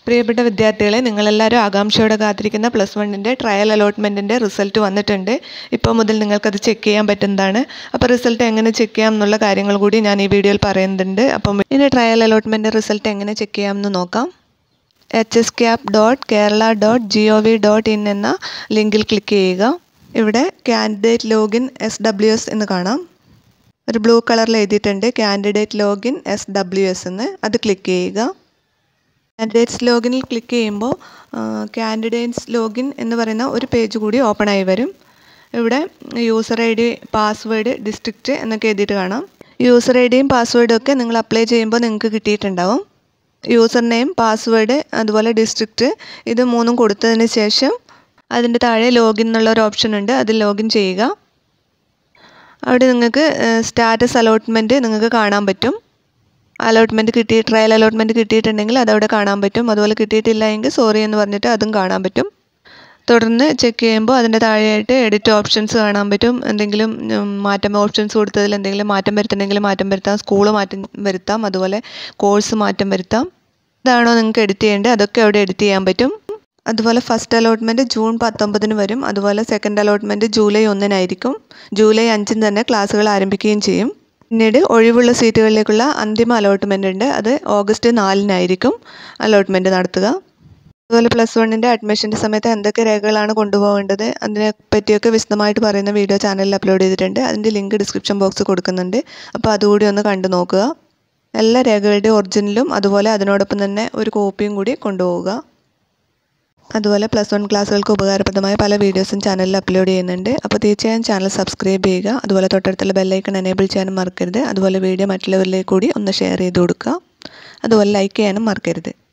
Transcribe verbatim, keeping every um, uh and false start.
പ്രിയപ്പെട്ട വിദ്യാർത്ഥികളെ, നിങ്ങളെല്ലാവരും ആകാംക്ഷയോടെ കാത്തിരിക്കുന്ന പ്ലസ് വണ്ണിൻ്റെ ട്രയൽ അലോട്ട്മെൻറ്റിൻ്റെ റിസൾട്ട് വന്നിട്ടുണ്ട്. ഇപ്പോൾ മുതൽ നിങ്ങൾക്കത് ചെക്ക് ചെയ്യാൻ പറ്റുന്നതാണ്. അപ്പോൾ റിസൾട്ട് എങ്ങനെ ചെക്ക് ചെയ്യാം എന്നുള്ള കാര്യങ്ങൾ കൂടി ഞാൻ ഈ വീഡിയോയിൽ പറയുന്നുണ്ട്. അപ്പം ഇനി ട്രയൽ അലോട്ട്മെൻറ്റ് റിസൾട്ട് എങ്ങനെ ചെക്ക് ചെയ്യാമെന്ന് നോക്കാം. H S cap dot Kerala dot G O V dot in എന്ന ലിങ്കിൽ ക്ലിക്ക് ചെയ്യുക. ഇവിടെ candidate login S W S എന്ന് കാണാം. ഒരു ബ്ലൂ കളറിൽ എഴുതിയിട്ടുണ്ട് candidate login S W S എന്ന്. അത് ക്ലിക്ക് ചെയ്യുക. കാൻഡിഡേറ്റ്സ് ലോഗിനിൽ ക്ലിക്ക് ചെയ്യുമ്പോൾ കാൻഡിഡേറ്റ്സ് ലോഗിൻ എന്ന് പറയുന്ന ഒരു പേജ് കൂടി ഓപ്പൺ ആയി വരും. ഇവിടെ user I D, password, district എന്നൊക്കെ എഴുതിയിട്ട് കാണാം. യൂസർ ഐ ഡിയും പാസ്വേഡും ഒക്കെ നിങ്ങൾ അപ്ലൈ ചെയ്യുമ്പോൾ നിങ്ങൾക്ക് കിട്ടിയിട്ടുണ്ടാവും. യൂസർ നെയിം, പാസ്വേഡ്, അതുപോലെ ഡിസ്ട്രിക്റ്റ്, ഇത് മൂന്നും കൊടുത്തതിന് ശേഷം അതിൻ്റെ താഴെ ലോഗിൻ എന്നുള്ള ഒരു ഓപ്ഷൻ ഉണ്ട്. അതിൽ ലോഗിൻ ചെയ്യുക. അവിടെ നിങ്ങൾക്ക് സ്റ്റാറ്റസ് അലോട്ട്മെൻറ്റ് നിങ്ങൾക്ക് കാണാൻ പറ്റും. അലോട്ട്മെൻറ്റ് കിട്ടി ട്രയൽ അലോട്ട്മെൻറ്റ് കിട്ടിയിട്ടുണ്ടെങ്കിൽ അതവിടെ കാണാൻ പറ്റും. അതുപോലെ കിട്ടിയിട്ടില്ല എങ്കിൽ സോറി എന്ന് പറഞ്ഞിട്ട് അതും കാണാൻ പറ്റും. തുടർന്ന് ചെക്ക് ചെയ്യുമ്പോൾ അതിൻ്റെ താഴെയായിട്ട് എഡിറ്റ് ഓപ്ഷൻസ് കാണാൻ പറ്റും. എന്തെങ്കിലും മാറ്റം ഓപ്ഷൻസ് കൊടുത്തതിൽ എന്തെങ്കിലും മാറ്റം വരുത്തണമെങ്കിൽ മാറ്റം വരുത്താം, സ്കൂൾ മാറ്റം വരുത്താം, അതുപോലെ കോഴ്സ് മാറ്റം വരുത്താം. ഇതാണോ നിങ്ങൾക്ക് എഡിറ്റ് ചെയ്യേണ്ടത് അതൊക്കെ അവിടെ എഡിറ്റ് ചെയ്യാൻ പറ്റും. അതുപോലെ ഫസ്റ്റ് അലോട്ട്മെൻറ്റ് ജൂൺ പത്തൊമ്പതിന് വരും. അതുപോലെ സെക്കൻഡ് അലോട്ട്മെൻറ്റ് ജൂലൈ ഒന്നിനായിരിക്കും. ജൂലൈ അഞ്ചിന് തന്നെ ക്ലാസ്സുകൾ ആരംഭിക്കുകയും ചെയ്യും. പിന്നീട് ഒഴിവുള്ള സീറ്റുകളിലേക്കുള്ള അന്തിമ അലോട്ട്മെൻ്റ് ഉണ്ട്. അത് ഓഗസ്റ്റ് നാലിനായിരിക്കും അലോട്ട്മെൻറ്റ് നടത്തുക. അതുപോലെ പ്ലസ് വണ്ണിൻ്റെ അഡ്മിഷൻ്റെ സമയത്ത് എന്തൊക്കെ രേഖകളാണ് കൊണ്ടുപോകേണ്ടത് അതിനെ പറ്റിയൊക്കെ വിശദമായിട്ട് പറയുന്ന വീഡിയോ ചാനലിൽ അപ്ലോഡ് ചെയ്തിട്ടുണ്ട്. അതിൻ്റെ ലിങ്ക് ഡിസ്ക്രിപ്ഷൻ ബോക്സ് കൊടുക്കുന്നുണ്ട്. അപ്പോൾ അതുകൂടി ഒന്ന് കണ്ടു നോക്കുക. എല്ലാ രേഖകളുടെയും ഒറിജിനലും അതുപോലെ അതിനോടൊപ്പം തന്നെ ഒരു കോപ്പിയും കൂടി കൊണ്ടുപോവുക. അതുപോലെ പ്ലസ് വൺ ക്ലാസ്സുകൾക്ക് ഉപകാരപ്രദമായ പല വീഡിയോസും ചാനലിൽ അപ്ലോഡ് ചെയ്യുന്നുണ്ട്. അപ്പോൾ തീർച്ചയായും ചാനൽ സബ്സ്ക്രൈബ് ചെയ്യുക. അതുപോലെ തൊട്ടടുത്തുള്ള ബെല്ലൈക്കൺ എനേബിൾ ചെയ്യാനും മറക്കരുത്. അതുപോലെ വീഡിയോ മറ്റുള്ളവരിലേക്ക് കൂടി ഒന്ന് ഷെയർ ചെയ്ത് കൊടുക്കുക. അതുപോലെ ലൈക്ക് ചെയ്യാനും മറക്കരുത്.